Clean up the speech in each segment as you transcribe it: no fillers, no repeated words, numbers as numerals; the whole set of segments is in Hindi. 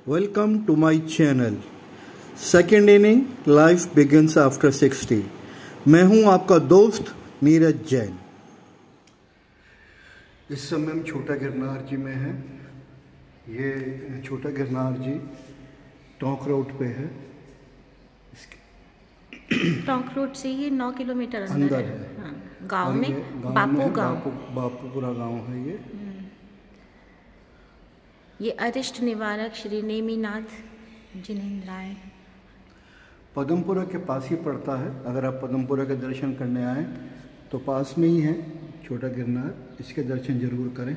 Welcome to my channel. Second inning, life begins after 60. मैं हूं आपका दोस्त नीरज जैन। इस समय हम छोटा गिरनार जी में हैं। ये छोटा गिरनार जी टोंक रोड पे है। टोंक रोड से ये 9 किलोमीटर अंदर है। हाँ, गाँव में बापूपुरा गांव है ये। ये अरिष्ट निवारक श्री नेमिनाथ जिनेंद्राय पदमपुरा के पास ही पड़ता है। अगर आप पदमपुरा के दर्शन करने आए तो पास में ही है छोटा गिरनार, इसके दर्शन जरूर करें।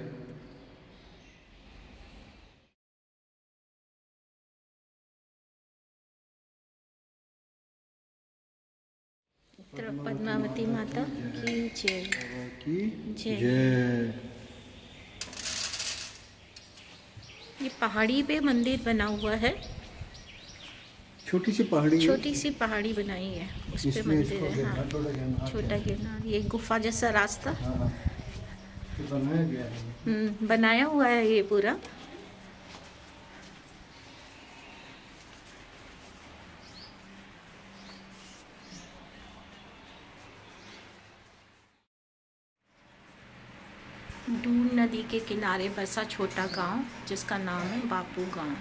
पद्मावती माता की जय। ये पहाड़ी पे मंदिर बना हुआ है। छोटी सी पहाड़ी बनाई है, उस पे मंदिर है। हाँ, छोटा गिरनार। ये गुफा जैसा रास्ता बनाया गया है। बनाया हुआ है ये पूरा। दून नदी के किनारे बसा छोटा गांव जिसका नाम है बापू गांव।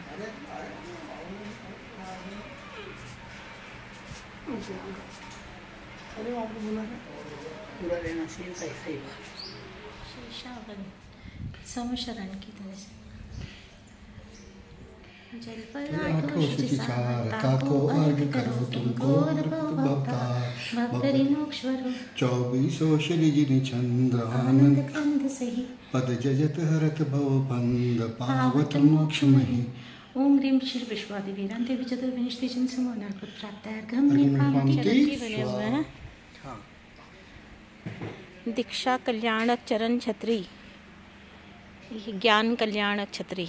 शेषावन समशरण की तरह से जल पर ताको अर्घ करो तुमको भक्तरि मोक्षवरो 24 श्रीजिनि चंद्र आनंद कंद सही पद जजत हरत भव बंद पावत मोक्षमहि। ओम ह्रीं श्री विश्वादिवीरां देवी चतुर्विंशति जन समाना को प्राप्त है। गंभीर बने हुए हैं। दीक्षा कल्याणक चरण छत्री, ज्ञान कल्याणक छत्री।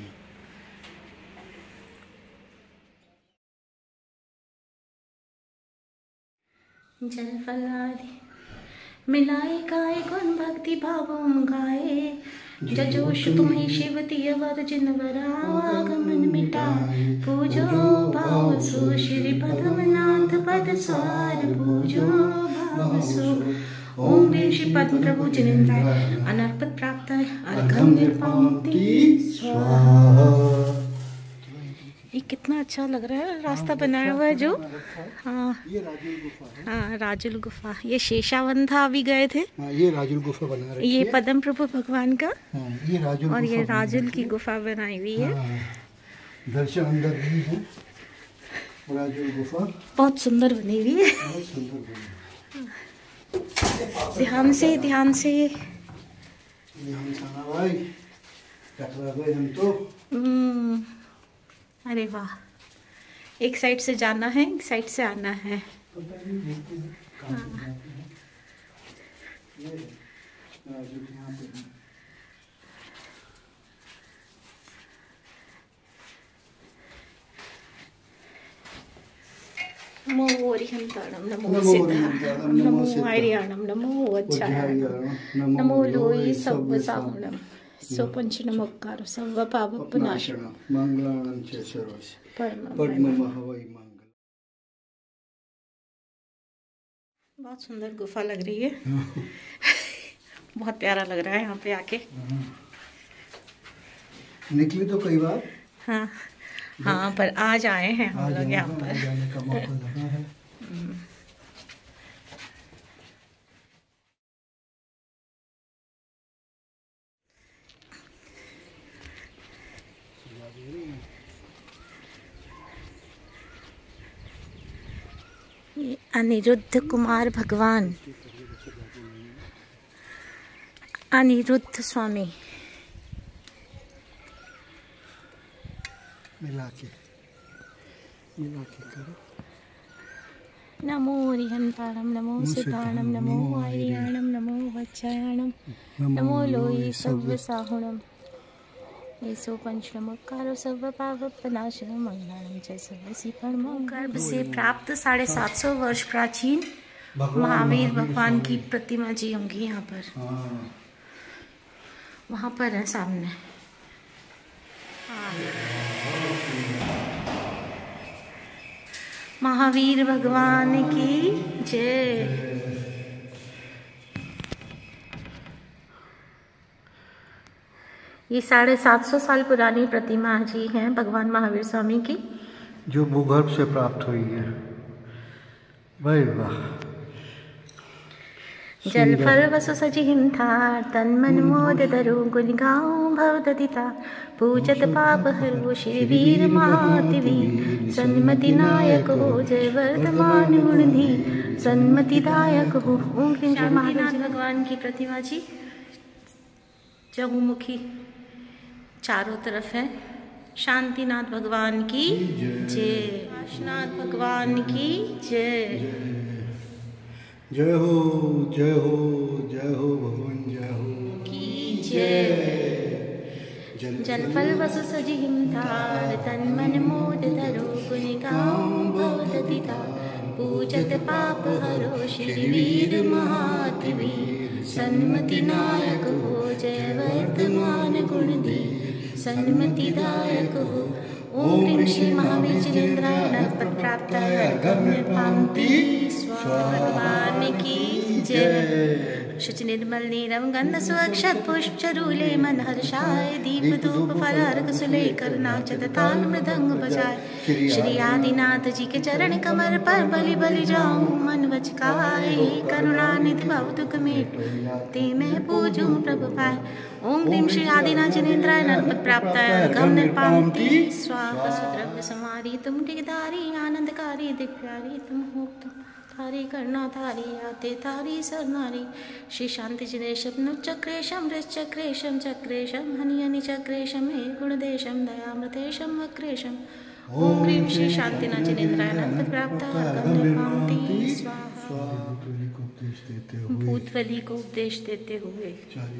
जल फलादि मिलाए गाए गुण भक्ति भावों गाए। जजोष तुम्हें शिवती अवर जिन वरागमन मिटाए। पूजो भाव सो श्री पद्मनाथ पद सार पूजो भाव सो। ओम ह्रीं श्री पद्म प्रभु जिनेंद्राय अनर्पित प्राप्त अर्घम निर्पाति स्वाहा। ये कितना अच्छा लग रहा है रास्ता बनाया हुआ है जो। हाँ, ये राजुल गुफा है। हाँ, राजुल गुफा। ये शेषावन था, अभी गए थे। हाँ, ये राजुल गुफा बना रखी है। ये पद्म प्रभु भगवान का। हाँ, ये राजुल और ये राजुल की गुफा बनाई हुई है। हाँ, दर्शन अंदर भी है। राजुल गुफा बहुत सुंदर बनी हुई है। बहुत सुंदर बनी। ध्यान से आना भाई, टकरा गए हम तो। अरे वाह, एक साइड से जाना है, एक साइड से आना है। नमो ओरिहंताणं नमो सिद्धाणं नमो आर्याणं नमो वज्रायणं नमो लोई सव्वसाहुणं सोपंच नमोकार सर्व पापनाशनम मंगलानं च सर्वस्य पद्ममहवै मंगल। बहुत सुंदर गुफा लग रही है। बहुत प्यारा लग रहा है यहाँ पे आके। निकली तो कई बार। हाँ हाँ, पर आज आए हैं हम लोग यहाँ पर। जाने का मौका लगा है। ये अनिरुद्ध कुमार भगवान, अनिरुद्ध स्वामी। मिला के करो। नमो ओरिहंताणं नमो सिद्धाणं नमो आर्याणं नमो वज्रायणं नमो लोई सव्वसाहुणं येसो पंचनमोकारो सर्व पापनाशनं मंगलानं च सर्वस्य परमं। गर्भ से प्राप्त 750 वर्ष प्राचीन महावीर भगवान की प्रतिमा जी होंगी यहाँ पर। वहाँ पर है सामने। हाँ। महावीर भगवान की जय। ये 750 साल पुरानी प्रतिमा जी हैं भगवान महावीर स्वामी की, जो भूगर्भ से प्राप्त हुई है। भाई वाह। जल फल वसु सजि हिमथार तन मन मोद दरु गुण गाऊं भवददिता पूजत पाप हरो श्री वीर महातिवीर सन्मति नायक हो जय वर्तमान गुणधी सन्मति दायक हो। ओम ह्रीं श्री महानाथ भगवान की प्रतिमा जी चहुमुखी चारों तरफ है। शांतिनाथ भगवान की जय। काशनाथ भगवान की जय। जय हो जय हो जय हो भगवान जय हो की जय। जल फल वसु सजि हिमथार तन मन मोद धरो गुण गाऊं भवददिता पूजत पाप हरो श्री वीर महातिवीर सन्मति नायक हो जय वर्तमान गुणधी सन्मति दायक हो। ओम ह्रीं श्री महावीर जिनेन्द्राय नमः प्राप्ताय गम्य पांति भगवान की जय। शुच निर्मल नीरव गंध सुअक्षत पुष्प चरूले मन हर्षाय दीप धूप फल अर्घ सुलेकर नाचत ताल मृदंग बजाय श्री आदिनाथ जी के चरण कमर पर बलि बलि जाऊं मन वचकाय करुणा निधि भव दुख मेटो ते मैं पूजूं प्रभु पाय। ओम ह्रीं श्री आदिनाथ जिनेन्द्राय नमः प्राप्ताय गम निर्पांति स्वाहा सुद्रव्य समारी तुम टिकधारी आनंदकारी दिव्यारी तुम हो तुम थारी करना थारी आते थारी सरनारी श्री शांति जिनेशम चक्रेशम चक्रेशम चक्रेशम हनि हनि चक्रेशम हे गुणदेशम दयामृतेशम वक्रेशम। ओम ह्रीं श्री शांतिनाथ जिनेन्द्राय नमः प्राप्ताय गम निर्पांति स्वाहा। भूतबली को उपदेश देते हुए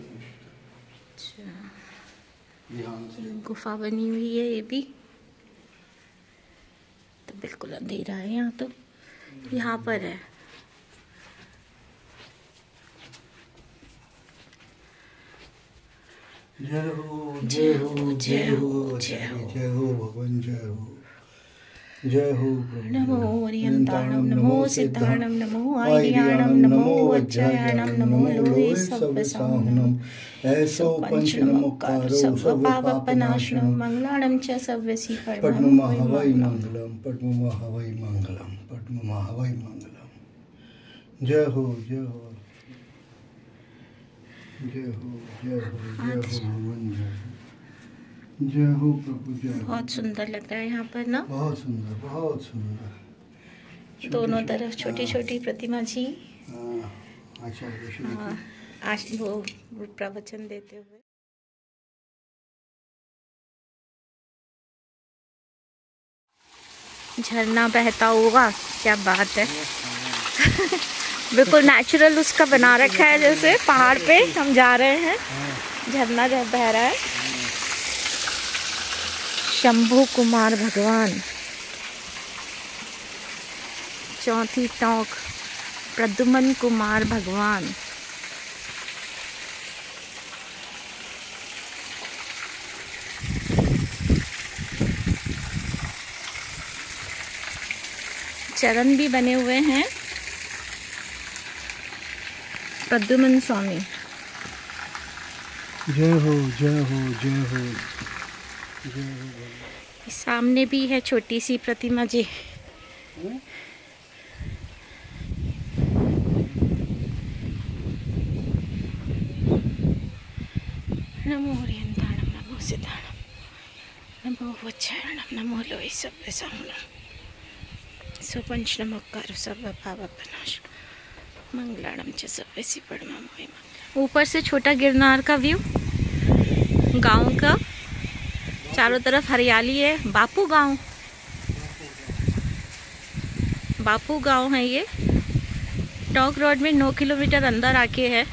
गुफा बनी हुई है। ये भी तो बिल्कुल अंधेरा है यहाँ, तो यहाँ पर है। जय हो जय हो जय हो जय हो जय हो भगवान जय हो जय हो। नमो ओरियंताणम नमो सिद्धाणम नमो आर्याणम नमो वज्रायणम नमो लोहे सव्यसाहुनम ऐसो पंच नमोकारो सर्वपापनाशनम मंगलाणम च सव्यसी पद्ममहावै मंगलम पद्ममहावै मंगलम पद्ममहावै मंगलम। जय हो जय हो जय हो जय हो जय हो भगवान जय हो जय हो प्रभु जय। बहुत सुंदर लग रहा है यहाँ पर ना, बहुत सुंदर बहुत सुंदर। दोनों तरफ छोटी छोटी प्रतिमा जी आज वो प्रवचन देते हुए। झरना बहता हुआ, क्या बात है। बिल्कुल नेचुरल उसका बना रखा है, जैसे पहाड़ पे हम जा रहे हैं झरना जब बह रहा है। शंभू कुमार भगवान, चौथी टोंक प्रद्युमन कुमार भगवान। चरण भी बने हुए हैं प्रद्युमन स्वामी। जय हो जय हो जय हो जय हो। सामने भी है छोटी सी प्रतिमा जी। नमो ओरियंताणम नमो सिद्धाणम नमो वज्रायणम नमो लोहे सव्यसाहुनम स्वपंच नमोकार सर्वभावनाशनम मंगलाणम च सव्यसी पद्ममहावै मंगलम। ऊपर से छोटा गिरनार का व्यू, गांव का, चारों तरफ हरियाली है। बापू गांव है ये। टोंक रोड में 9 किलोमीटर अंदर आके है।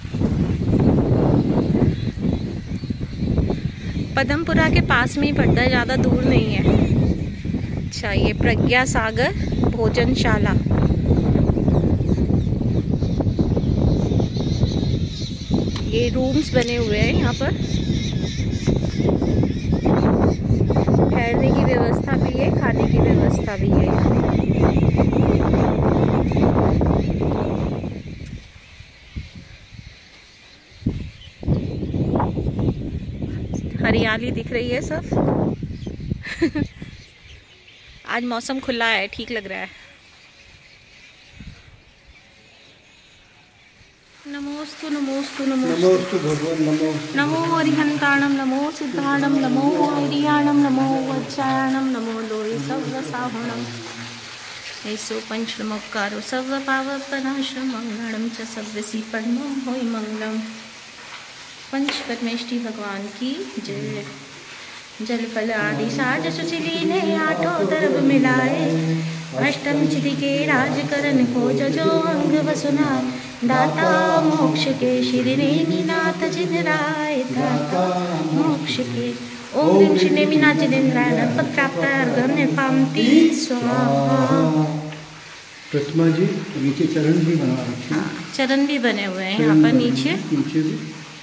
पदमपुरा के पास में ही पड़ता है, ज़्यादा दूर नहीं है। अच्छा, ये प्रज्ञा सागर भोजनशाला। ये रूम्स बने हुए हैं यहाँ पर, ठहरने की व्यवस्था भी है, खाने की व्यवस्था भी है। हरियाली दिख रही है सब। आज मौसम खुला है, ठीक लग रहा है। नमोस्तु नमोस्तु नमोस्तु भगवान नमो। नमो हरिहंताणम नमो सिद्धाणम नमो वैरियाणम नमो वज्रायणम नमो लोहि सर्वसाहुणम ऐसो पंचमोक्कारो सर्वपावपनाशम मंगलम च सर्वसी परमं होय मंगलम। पंच परमेष्टि भगवान की जय। जल फल आदि साज सुचिली ने आठों तरफ मिलाए, अष्टम चिति के राजकरण को जजो अंग वसुना, दाता मोक्ष के श्री नेमिनाथ जिन राय, दाता मोक्ष के। ओम ह्रीं श्री नेमिनाथ जिनेन्द्राय नरपत्राप्तार्घ्यं निर्पामति स्वाहा। प्रतिमा जी नीचे चरण भी बना रखे हैं। हाँ, चरण भी बने हुए हैं यहाँ पर नीचे भी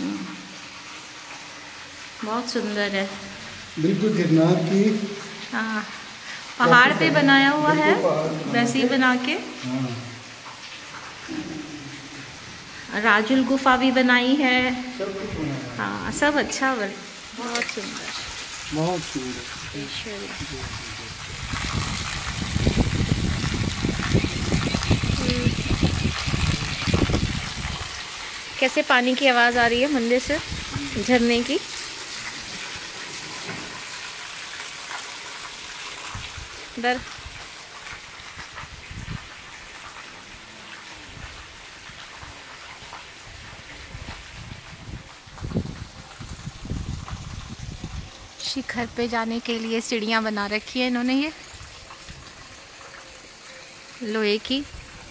बहुत सुंदर है। बिल्कुल गिरनार की हाँ, पहाड़ पे बनाया हुआ है, वैसे ही बना के। राजुल गुफा भी बनाई है। हाँ, सब अच्छा बन, बहुत सुंदर, बहुत सुंदर। कैसे पानी की आवाज़ आ रही है मंदिर से, झरने की। इधर शिखर पे जाने के लिए सीढ़ियाँ बना रखी है इन्होंने, ये लोहे की।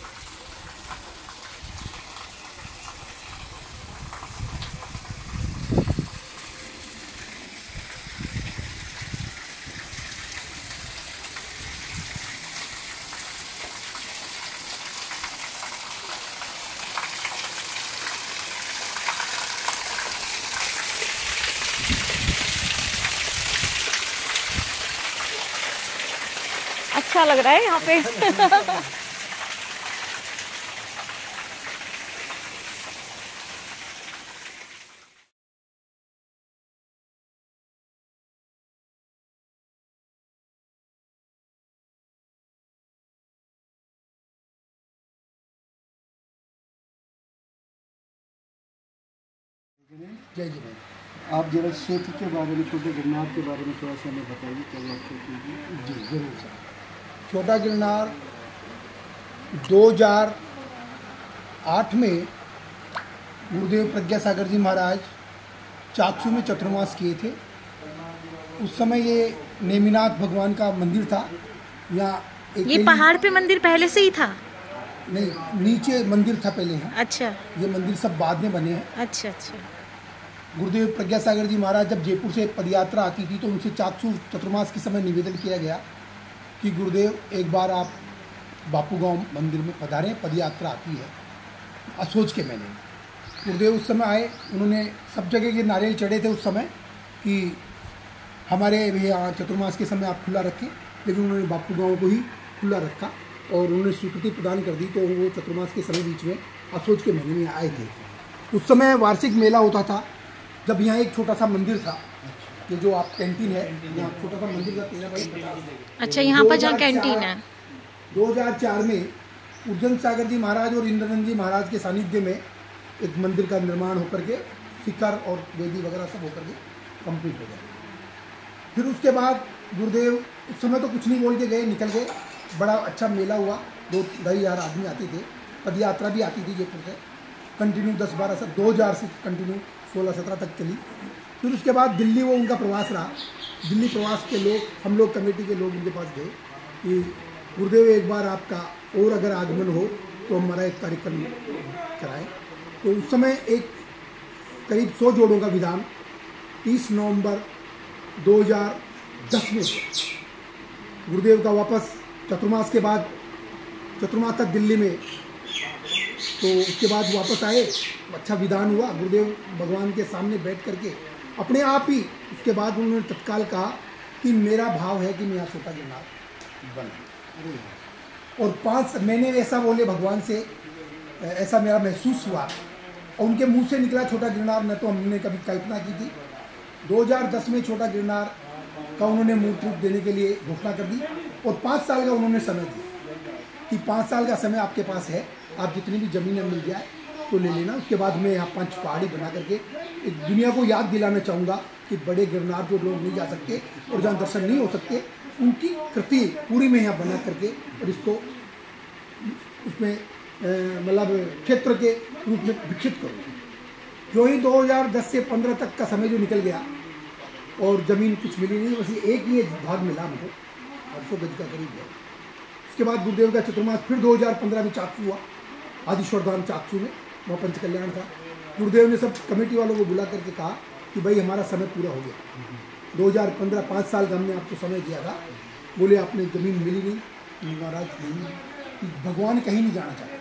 अच्छा लग रहा है यहाँ पे। जय जी भाई, आप जरा क्षेत्र के बारे में, छोटे गिरनार के बारे में थोड़ा सा हमें बताइए, क्या व्याख्या कीजिए। जी जरूर सर। छोटा गिरनार 2008 में गुरुदेव प्रज्ञा सागर जी महाराज चाक्षु में चतुर्मास किए थे। उस समय ये नेमिनाथ भगवान का मंदिर था। यहाँ ये पहाड़ पे मंदिर पहले से ही था? नहीं, नीचे मंदिर था पहले यहाँ। अच्छा, ये मंदिर सब बाद में बने हैं। अच्छा अच्छा। गुरुदेव प्रज्ञा सागर जी महाराज जब जयपुर से पदयात्रा आती थी तो उनसे चाक्षु चतुर्मास के समय निवेदन किया गया कि गुरुदेव एक बार आप बापू गांव मंदिर में पधारें, पदयात्रा आती है असोज के महीने में। गुरुदेव उस समय आए, उन्होंने सब जगह के नारियल चढ़े थे उस समय कि हमारे यहाँ चतुर्मास के समय आप खुला रखें, लेकिन उन्होंने बापू गांव को ही खुला रखा और उन्होंने स्वीकृति प्रदान कर दी। तो वो चतुर्मास के समय बीच में असोज के महीने में आए थे। उस समय वार्षिक मेला होता था, जब यहाँ एक छोटा सा मंदिर था, ये जो आप कैंटीन है, यहाँ छोटा सा मंदिर था 13x50। अच्छा, यहाँ पर जहाँ कैंटीन है। 2004 में उज्जैन सागर जी महाराज और इंद्रानंद जी महाराज के सानिध्य में एक मंदिर का निर्माण होकर के शिखर और वेदी वगैरह सब होकर के कंप्लीट हो गया। फिर उसके बाद गुरुदेव उस समय तो कुछ नहीं बोल के गए, निकल गए। बड़ा अच्छा मेला हुआ, 2-2,500 आदमी आते थे। पदयात्रा भी आती थी जयपुर से, कंटिन्यू 10-12 से 2000 से कंटिन्यू 16-17 तक चली। फिर उसके बाद दिल्ली वो उनका प्रवास रहा। दिल्ली प्रवास के लोग, हम लोग कमेटी के लोग उनके पास गए कि गुरुदेव एक बार आपका और अगर आगमन हो तो हमारा एक कार्यक्रम कराएं। तो उस समय एक करीब 100 जोड़ों का विधान 30 नवंबर 2010 में गुरुदेव का वापस चतुर्मास के बाद, चतुर्मास तक दिल्ली में, तो उसके बाद वापस आए। अच्छा विधान हुआ। गुरुदेव भगवान के सामने बैठ करके अपने आप ही उसके बाद उन्होंने तत्काल कहा कि मेरा भाव है कि मैं यहाँ छोटा गिरनार बना। और 5 महीने ऐसा बोले भगवान से, ऐसा मेरा महसूस हुआ और उनके मुंह से निकला छोटा गिरनार। न तो हमने कभी कल्पना की थी 2010 में छोटा गिरनार का उन्होंने मूर्ति देने के लिए घोषणा कर दी और 5 साल का उन्होंने समय दिया कि 5 साल का समय आपके पास है, आप जितनी भी ज़मीनें मिल जाए तो ले लेना। उसके बाद मैं यहाँ 5 पहाड़ी बना करके एक दुनिया को याद दिलाना चाहूँगा कि बड़े गिरनार जो लोग नहीं जा सकते और जहाँ दर्शन नहीं हो सकते, उनकी कृति पूरी मैं यहाँ बना करके और इसको उसमें मतलब क्षेत्र के रूप में विकसित करूँगा। जो ही 2010 से 15 तक का समय जो निकल गया और ज़मीन कुछ मिली नहीं, बस एक ही भाग मिला हमको 800 गज का करीब है। उसके बाद गुरुदेव का चतुर्मास फिर 2015 में चाकसू हुआ, आदिश्वर धाम चाकसू में, वहाँ पंच कल्याण था। गुरुदेव ने सब कमेटी वालों को बुला करके कहा कि भाई हमारा समय पूरा हो गया। 2015 5 साल का हमने आपको समय दिया था, बोले आपने ज़मीन मिली नहीं, महाराज नहीं, भगवान कहीं नहीं जाना चाहते।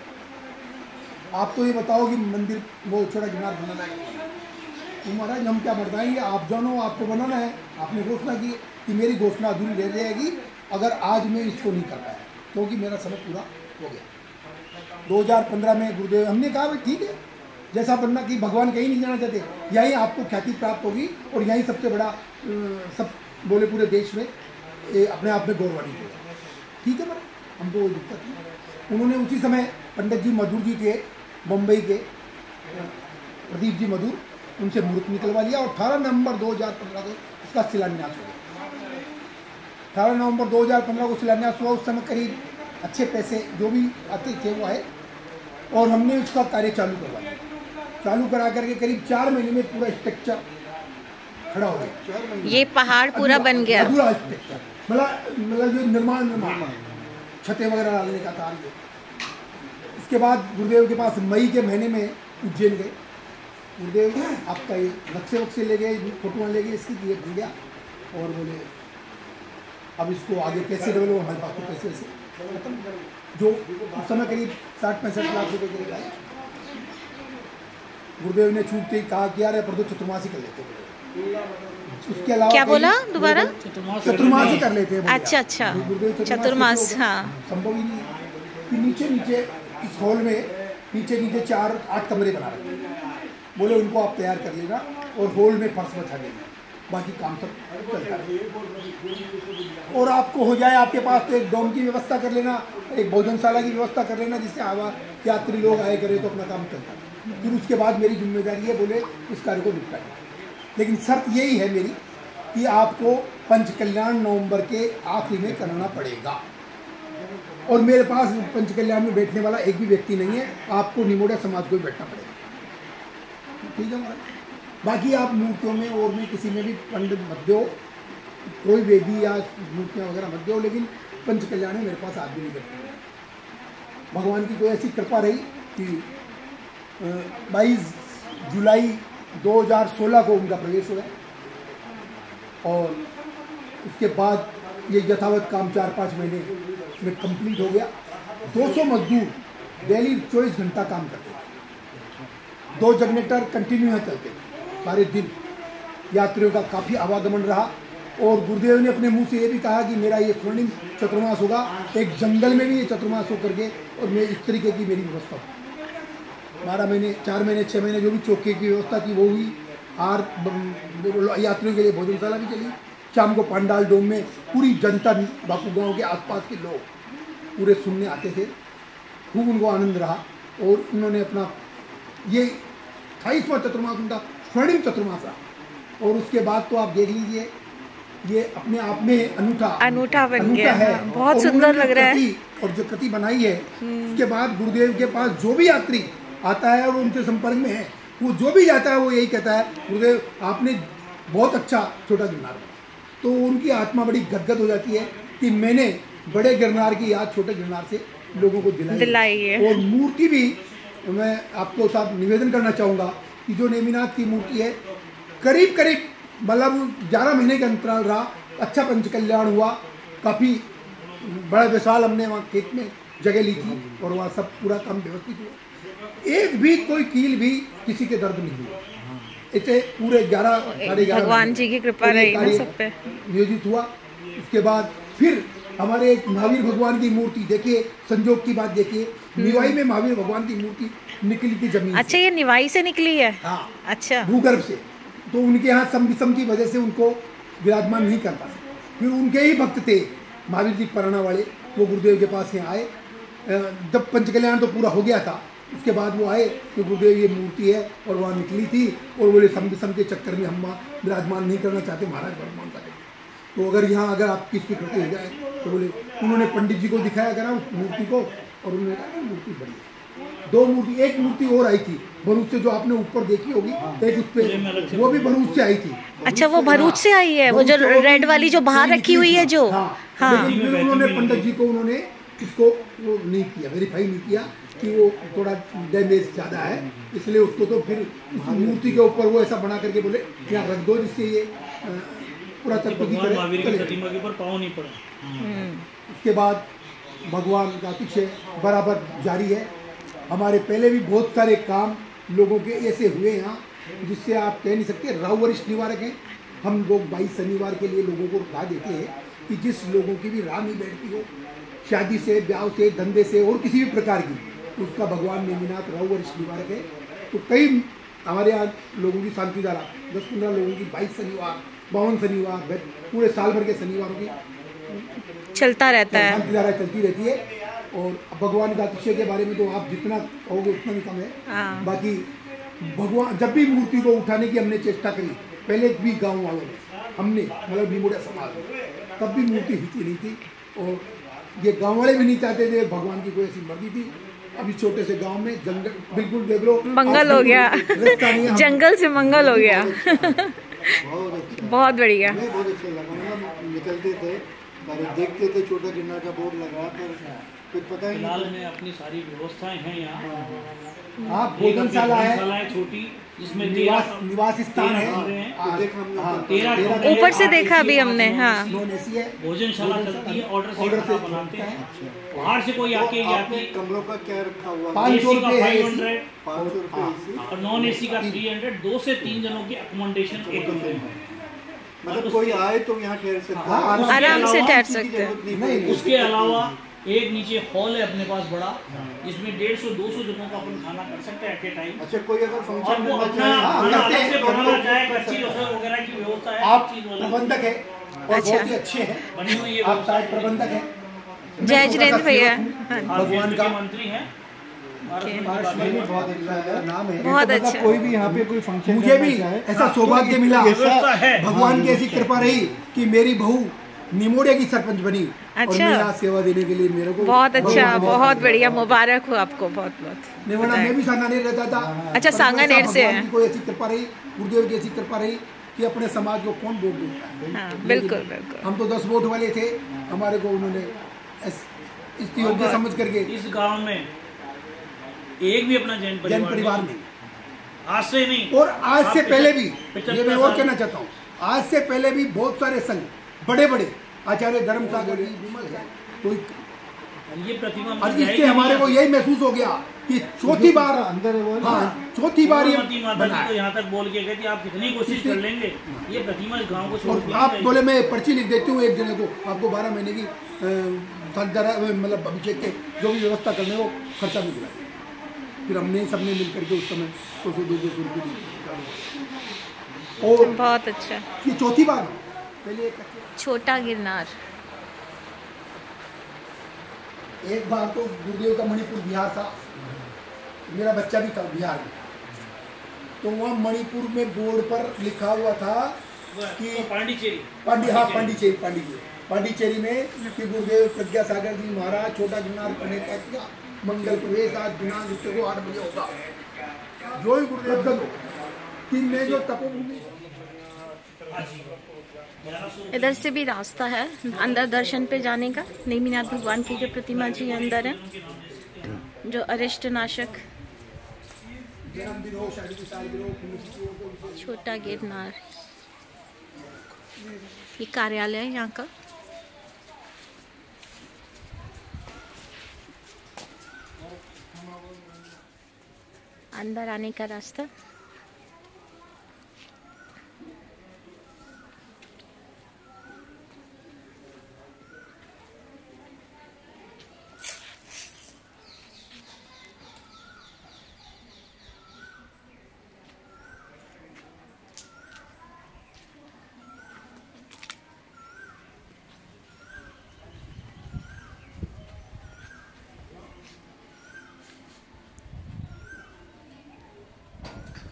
आप तो ये बताओ कि मंदिर वो छोटा गिरनार बनाना है, तो महाराज हम क्या बताएंगे, आप जानो, आपको बनाना है। आपने घोषणा की कि मेरी घोषणा अधूरी रह जाएगी अगर आज मैं इसको नहीं कर पाया, क्योंकि मेरा समय पूरा हो गया। 2015 में गुरुदेव हमने कहा भाई ठीक है, जैसा बनना कि भगवान कहीं नहीं जाना चाहते, यहीं आपको ख्याति प्राप्त होगी और यहीं सबसे बड़ा सब बोले पूरे देश में अपने आप में गौरवान्वित होगा। ठीक है, बड़ा हमको कोई दिक्कत नहीं। उन्होंने उसी समय पंडित जी मधुर जी थे बम्बई के, प्रदीप जी मधुर, उनसे मूर्ति निकलवा लिया और 18 नवंबर 2015 को उसका शिलान्यास हुआ। 18 नवंबर 2015 को शिलान्यास हुआ। उस समय करीब अच्छे पैसे जो भी आते थे वो आए और हमने उसका कार्य चालू करवा दिया। चालू करा करके करीब 4 महीने में पूरा स्ट्रक्चर खड़ा हो गया। ये पहाड़ पूरा बन गया, पूरा स्ट्रक्चर मतलब जो निर्माण छतें वगैरह डालने का कार्य। उसके बाद गुरुदेव के पास मई के महीने में उज्जैन गए। गुरुदेव आपका ये नक्शे वक्शे ले गए, फोटोआँ ले गए इसकी, ये बन गया और बोले अब इसको आगे कैसे डेवलप, हमारे पास तो पैसे से जो उस समय करीब 60-65 लाख रुपए के आए। गुरुदेव ने छूटते ही कहा कि यार पर चतुर्मासी कर लेते हैं। उसके अलावा क्या बोला दोबारा? चतुर्मासी कर लेते हैं। अच्छा अच्छा, चतुर्मास, हाँ संभव ही नहीं है। नीचे नीचे इस हॉल में नीचे 4-8 कमरे बना रखे हैं। बोले उनको आप तैयार कर लेना और हॉल में फर्श बचा देना, बाकी काम सब चलता है। और आपको हो जाए आपके पास तो एक डोम की व्यवस्था कर लेना, एक भोजनशाला की व्यवस्था कर लेना, जिससे आवा यात्री लोग आए करें तो अपना काम चलता है। फिर उसके बाद मेरी जिम्मेदारी है बोले इस कार्य को निपटा दें। लेकिन शर्त यही है मेरी कि आपको पंच कल्याण नवंबर के आखिरी में कराना पड़ेगा और मेरे पास पंच कल्याण में बैठने वाला एक भी व्यक्ति नहीं है, आपको निमोड़िया समाज को भी बैठना पड़ेगा। ठीक है महाराज। बाकी आप मूर्तियों में और में किसी में भी पंडित मत दो, कोई वेदी या मूर्तियाँ वगैरह मत दो, लेकिन पंच कल्याण में मेरे पास आदमी नहीं बैठते। भगवान की कोई ऐसी कृपा रही कि 22 जुलाई 2016 को उनका प्रवेश हुआ और उसके बाद ये यथावत काम 4-5 महीने में कंप्लीट हो गया। 200 मजदूर डेली 24 घंटा काम करते थे, 2 जनरेटर कंटिन्यू यहाँ चलते थे सारे दिन। यात्रियों का काफ़ी आवागमन रहा और गुरुदेव ने अपने मुंह से ये भी कहा कि मेरा ये स्वर्णिम चतुर्मास होगा, एक जंगल में भी ये चतुर्मास हो करके और मैं इस तरीके की मेरी व्यवस्था हो। 12 महीने 4 महीने 6 महीने जो भी चौके की व्यवस्था थी वो हुई। यात्रियों के लिए भोजनशाला भी चली। शाम को पंडाल डोम में पूरी जनता, बापू गांव के आसपास के लोग पूरे सुनने आते थे। खूब उनको आनंद रहा और उन्होंने अपना ये 28वां चतुर्मास उनका स्वर्णिम चतुर्मास रहा। और उसके बाद तो आप देख लीजिए ये अपने आप में अनूठा बन गया है, बहुत सुंदर लग रहा है। और जो कृति बनाई है उसके बाद गुरुदेव के पास जो भी यात्री आता है और उनके संपर्क में है, वो जो भी जाता है वो यही कहता है गुरुदेव आपने बहुत अच्छा छोटा गिरनार बनाया। तो उनकी आत्मा बड़ी गदगद हो जाती है कि मैंने बड़े गिरनार की याद छोटे गिरनार से लोगों को दिलाई है। और मूर्ति भी मैं आपको साथ निवेदन करना चाहूँगा कि जो नेमिनाथ की मूर्ति है करीब मतलब 11 महीने का अंतराल रहा, अच्छा पंच कल्याण हुआ, काफ़ी बड़ा विशाल हमने वहाँ खेत में जगह ली थी और वहाँ सब पूरा काम व्यवस्थित हुआ। एक भी कोई कील भी किसी के दर्द नहीं हुआ। इसे पूरे 11 भगवान जी की कृपा रही ना सब पे नियोजित हुआ। उसके बाद फिर हमारे एक महावीर भगवान की मूर्ति देखिए, संजोग की बात देखिए, निवाई में महावीर भगवान की मूर्ति निकली थी जमीन। अच्छा, ये निवाई से निकली है? हाँ, अच्छा, भूगर्भ से तो उनके यहाँ सम विषम की वजह से उनको विराजमान नहीं कर पाए। फिर उनके ही भक्त थे महावीर जी पराना वाले, वो गुरुदेव के पास यहाँ आए। जब पंचकल्याण तो पूरा हो गया था, उसके बाद वो आए कि गुरुदेव ये मूर्ति है और वहाँ निकली थी, और बोले सम विषम के चक्कर में हम विराजमान नहीं करना चाहते, महाराज वर्तमान करेंगे, तो अगर यहाँ अगर आपकी स्वीकृति हो जाए तो बोले। उन्होंने पंडित जी को दिखाया करा उस मूर्ति को, और उन्होंने कहा मूर्ति बढ़िया। 2 मूर्ति, एक मूर्ति और आई थी भरूच से, जो आपने ऊपर देखी होगी, एक उस पे, वो भी भरूच से आई थी। अच्छा, वो भरूच से आई है, वो जो रेड वाली जो बाहर रखी हुई है जो। हाँ, लेकिन फिर उन्होंने पंडित जी को उन्होंने इसको वो नहीं किया, वेरीफाई नहीं किया कि वो थोड़ा डैमेज ज़्यादा है, इसलिए उसको तो फिर उस मूर्ति के ऊपर वो ऐसा बना करके बोले यहाँ रख दो, जिससे ये पूरा तत्व की तरह पाँव नहीं पड़ा। उसके बाद भगवान का पीछे बराबर जारी है। हमारे पहले भी बहुत सारे काम लोगों के ऐसे हुए यहाँ, जिससे आप कह नहीं सकते। राहु वरिष्ठ निवारक हैं, हम लोग 22 शनिवार के लिए लोगों को राह देते हैं कि जिस लोगों की भी राह नहीं बैठती हो, शादी से, ब्याह से, धंधे से और किसी भी प्रकार की, उसका भगवान नेमिनाथ राहु वरिष्ठ निवारक है। तो कई हमारे यहाँ लोगों की शांति धारा 10-15 लोगों की 22 शनिवार, 52 शनिवार, पूरे साल भर के शनिवारों की चलता रहता है, शांति धारा चलती रहती है। और भगवान का अतिशय के बारे में तो आप जितना कहोगे उतना भी कम है। बाकी भगवान जब भी मूर्ति को उठाने की हमने चेष्टा करी, पहले भी गांव वालों ने, हमने मतलब निमोड़िया समाज में, तब भी मूर्ति हिलती नहीं थी, और ये गांव वाले भी नहीं चाहते थे भगवान की कोई ऐसी मर्जी थी। अभी छोटे से गांव में जंगल बिल्कुल देख लो, मंगल हो गया, जंगल से मंगल हो गया। बहुत बढ़िया, बहुत अच्छा लगा। निकलते थे, देखते थे छोटा गिरनार का बोर्ड लगा, फिर पता ही फिलहाल में अपनी सारी व्यवस्थाएं हैं यहाँ। आप भोजनशाला है छोटी, जिसमें निवास स्थान है। ऊपर से देखा अभी हमने। हाँ, भोजनशाला चलती है, ऑर्डर से बनाते हैं। बाहर से कोई आके कमरों का क्या रखा हुआ? 500 रुपये है, 500 रुपये, और नॉन एसी का 300। 2 से 3 जनों की अकोमोडेशन एक कमरे में। मतलब कोई आए तो यहाँ ठहर सकते हैं, आराम से ठहर सकते हैं। उसके अलावा एक नीचे हॉल है अपने पास बड़ा, जिसमें 150-200 जनों का अपन खाना कर सकते हैं एट ए टाइम। अच्छा, कोई अगर फंक्शन वो अपना अलग से बनाना चाहे, कच्ची वगैरह की व्यवस्था है। आप प्रबंधक है और बहुत ही अच्छे हैं, बनी हुई है, आप शायद प्रबंधक हैं। जय जितेंद्र भैया भगवान का मंत्री है, बहुत अच्छा नाम है, बहुत अच्छा। कोई भी यहाँ पे कोई फंक्शन, मुझे भी ऐसा सौभाग्य मिला, भगवान की ऐसी कृपा रही कि मेरी बहू निमोड़िया की सरपंच बनी। अच्छा, और मैं यहाँ सेवा देने के लिए मेरे को बहुत अच्छा, बहुत बढ़िया, मुबारक हो आपको बहुत बहुत। निवड़ा मैं भी सांगानेर रहता था। अच्छा, सांगानेर से है। कोई ऐसी कृपा रही, गुरुदेव की ऐसी कृपा रही कि अपने समाज को कौन वोट देता है। हाँ, बिल्कुल बिल्कुल। हम तो 10 वोट वाले थे, हमारे को उन्होंने इस योग्य समझ करके। इस गांव में एक भी अपना जैन परिवार नहीं, आज से नहीं, और आज से पहले भी, ये मैं और कहना चाहता हूँ, आज से पहले भी बहुत सारे संघ, बड़े बड़े आचार्य धर्म सागर, कोई ये प्रतिमा, और इससे हमारे को यही महसूस हो गया कि चौथी बार अंदर, हाँ चौथी बार ये माता तो यहाँ तक बोल के गए कि आप कितनी कोशिश कर लेंगे, ये प्रतिमा इस गांव को छोड़ के आप बोले मैं पर्ची लिख देती हूँ एक जने को, आपको 12 महीने की मतलब अभिषेक के जो भी व्यवस्था करने को खर्चा भी दिला। फिर हमने सबने मिल करके उस समय 100-200 रुपये दिए। और बहुत अच्छा, ये चौथी बार। पहले छोटा गिरनार, एक बार तो गुरुदेव का मणिपुर बिहार था, मेरा बच्चा भी था बिहार में, तो वहाँ मणिपुर में बोर्ड पर लिखा हुआ था कि पांडिचेरी में कि गुरुदेव प्रज्ञा सागर जी महाराज छोटा गिरनार करने का मंगल प्रवेश आज दिनांक को 8 बजे होगा। जो ही गुरुदेव कि मैं जो तपोभूमि, इधर से भी रास्ता है अंदर दर्शन पे जाने का। नेमिनाथ भगवान की जो प्रतिमा जी अंदर है, जो अरिष्ट नाशक। छोटा गिरनार, ये कार्यालय है यहाँ का। अंदर आने का रास्ता।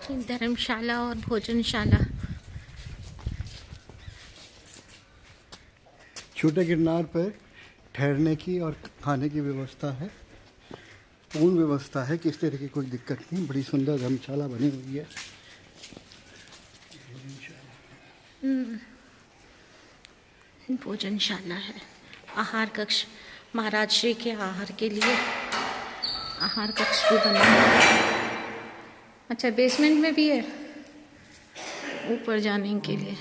धर्मशाला और भोजनशाला। छोटे गिरनार पर ठहरने की और खाने की व्यवस्था है, पूर्ण व्यवस्था है, किस तरह की कोई दिक्कत नहीं। बड़ी सुंदर धर्मशाला बनी हुई है। भोजनशाला है, आहार कक्ष, महाराज श्री के आहार के लिए आहार कक्ष भी बना है। अच्छा, बेसमेंट में भी है ऊपर जाने के लिए।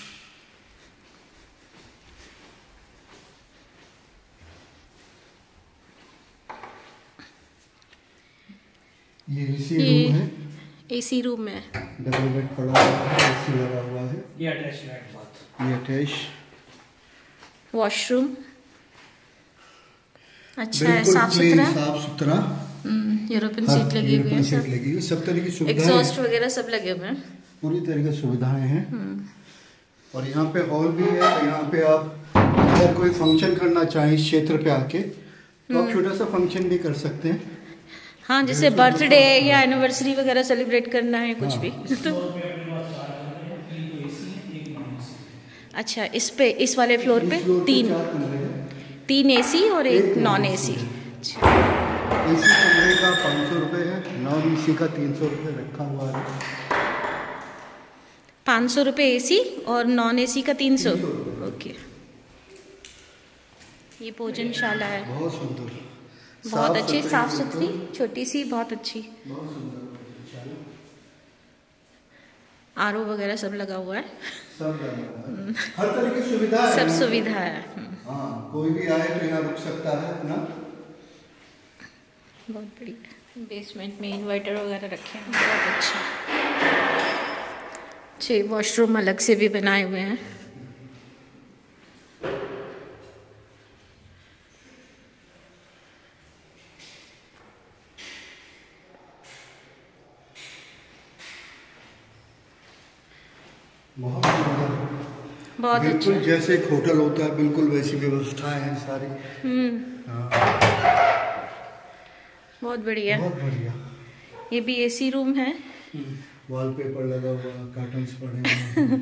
ये एसी रूम है, एसी रूम है, डबल बेड पड़ा हुआ है, एसी लगा हुआ है। ये अटैच लाइट बाथ, ये अटैच वॉशरूम अच्छा है, साफ सुथरा। यूरोपियन सीट लगी हुई है, सीट लगी हुई, सब तरह की सुविधाएं, एग्जॉस्ट वगैरह सब लगे हुए हैं, पूरी तरह की सुविधाएं हैं। और यहाँ पे हॉल भी है, तो यहाँ पे आप अगर कोई फंक्शन करना चाहें इस क्षेत्र पे आके तो आप छोटा सा फंक्शन भी कर सकते हैं। हाँ, जैसे बर्थडे या एनिवर्सरी वगैरह सेलिब्रेट करना है कुछ भी तो। अच्छा, इस वाले फ्लोर पे तीन एसी और एक नॉन एसी। एसी कमरे का 500 रुपये है, नॉन एसी का 300 रुपये रखा हुआ है। 500 रुपये एसी और नॉन एसी का 300। ओके, ये भोजनशाला है, बहुत सुंदर, बहुत अच्छी, साफ सुथरी, छोटी सी, बहुत अच्छी। आरओ वगैरह सब लगा हुआ है, सब लगा हुआ है, हर तरह की सुविधा है, सब सुविधा है। हाँ, कोई भी आए तो यहाँ रुक सकता है अपना। बहुत बढ़िया, बेसमेंट में इन्वर्टर वगैरह रखे हैं, बहुत अच्छा। अच्छे वॉशरूम अलग से भी बनाए हुए हैं। बहुत सुंदर, बहुत बिल्कुल अच्छा, जैसे एक होटल होता है, बिल्कुल वैसी व्यवस्थाएं हैं सारी। बहुत बढ़िया। बहुत बढ़िया। ये भी एसी रूम है, वॉलपेपर लगा हुआ, कर्टन्स पड़े हुए,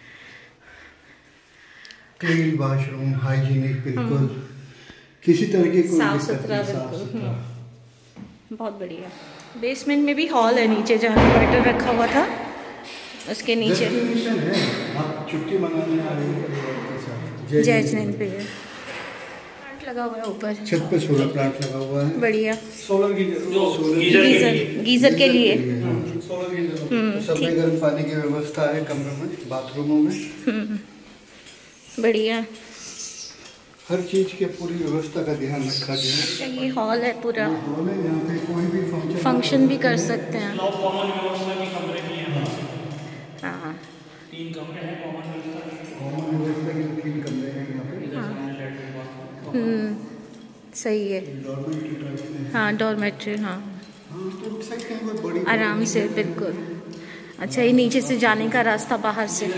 क्लीन वॉशरूम, हाइजीनिक, बिल्कुल किसी तरह की कोई साफ दिक्कत सुथरा, नहीं, साफ बिल्कुल। सुथरा। बहुत बढ़िया। बेसमेंट में भी हॉल है, नीचे जहाँ इन्वर्टर रखा हुआ था उसके नीचे डेस्टिनेशन है, आप छुट्टी मनाने आ रहे हैं जयचंद पे है। प्लांट लगा हुआ है ऊपर, छत पे सोलर प्लांट लगा हुआ है, बढ़िया। सोलर गीजर के लिए सब में गर्म पानी की व्यवस्था है, कमरों में, बाथरूमों में। बढ़िया, हर चीज के पूरी व्यवस्था का ध्यान रखा गया है। ये हॉल है पूरा, हॉल है, यहाँ पे कोई भी फंक्शन भी कर सकते हैं। कॉमन व्यवस्था के कमरे भी हैं, हाँ, 3 कमरे हैं कॉमन व्यवस्था के। कॉमन व्यवस्था के 3 कमरे हैं यहाँ पे। इधर सामने लैट्रिन बाथरूम, सही है। डॉर्मेट्री टाइप में। हाँ, डॉर्मेट्री, हाँ, हाँ, तो उठ सकते हैं, कोई बड़ी आराम से, बिल्कुल। अच्छा, ये नीचे से जाने का रास्ता बाहर से,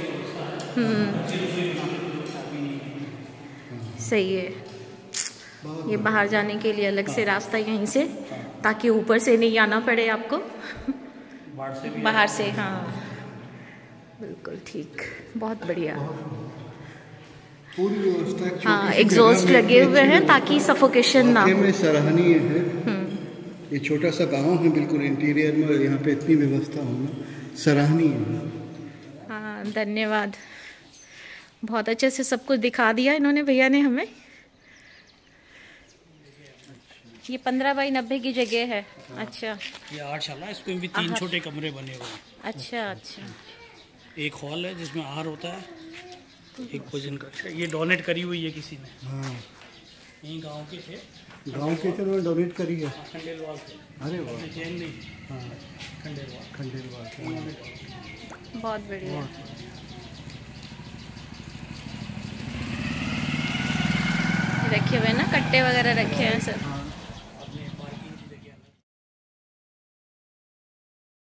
सही है। ये बाहर जाने के लिए अलग से रास्ता यहीं से, ताकि ऊपर से नहीं आना पड़े आपको, बाहर से। हाँ, बिल्कुल ठीक, बहुत बढ़िया। पूरी व्यवस्था, हाँ, एग्जॉस्ट लगे हुए हैं ताकि सफोकेशन ना हो। में सराहनीय है। ये छोटा सा गांव है बिल्कुल इंटीरियर में, और यहाँ पे इतनी व्यवस्था होना सराहनीय है। हाँ, धन्यवाद, बहुत अच्छे से सब कुछ दिखा दिया इन्होंने, भैया ने हमें। ये 15 बाई 90 की जगह है। अच्छा, ये 8 शाला, इसमें भी 3 छोटे कमरे बने हुए हैं। अच्छा, अच्छा। एक हॉल है जिसमें आहार होता है, एक भोजन कक्ष है। ये डोनेट करी हुई है किसी ने, हाँ, यही गांव के थे, गांव के चलो डोनेट करी है। खंडेलवाल थे। अरे वाह, जैन नहीं, हाँ, खंडेलवाल। बहुत बढ़िया। रखे हुए ना, कट्टे वगैरह रखे हैं सब।